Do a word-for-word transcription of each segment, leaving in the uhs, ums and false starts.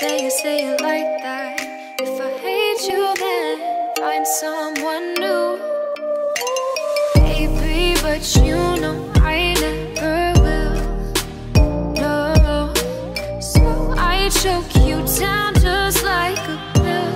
say it, say it like that. If I hate you, then find someone new. Baby, but you know I never will. No, so I choke you down just like a pill.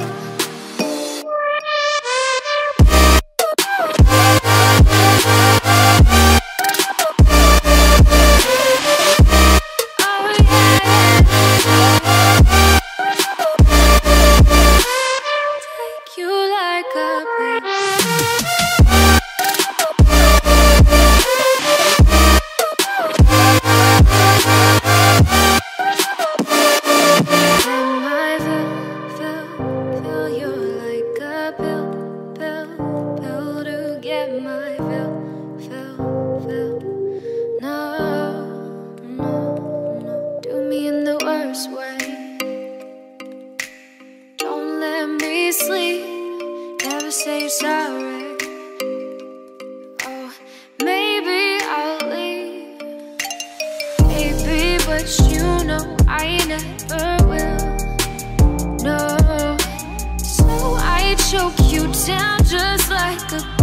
Choke you down just like a